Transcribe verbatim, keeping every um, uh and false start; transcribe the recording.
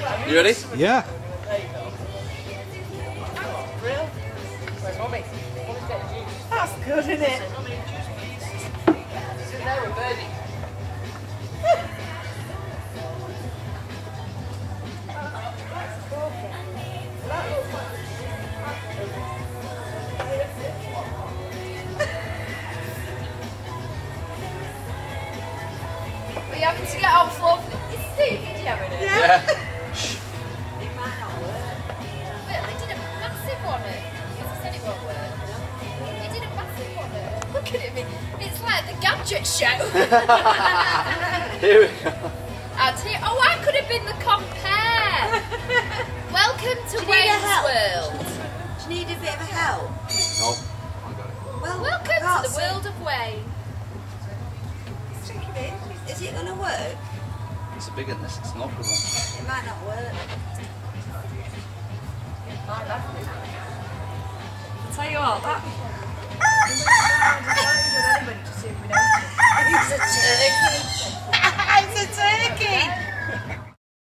You ready? Yeah. Where's Mommy? Mommy's getting juice. That's good, isn't it? Sit there with Birdie. Are you having to get on floor? Is Steve video in it? Yeah. It might not work. Well, he did a massive one. Because I said it won't work. He did a massive one. Look at him. It's like the gadget show. Here we go. And here, oh, I could have been the compare. Welcome to Do you need a Wayne's help? World. Do you need a bit of a help? No, I got it. Well, Welcome I can't to the see. world of Wayne. Stick it in. Is it going to work? It's a big one, this. It's an awkward one. It might not work. I'll tell you what, that... I don't need anybody to see if we know.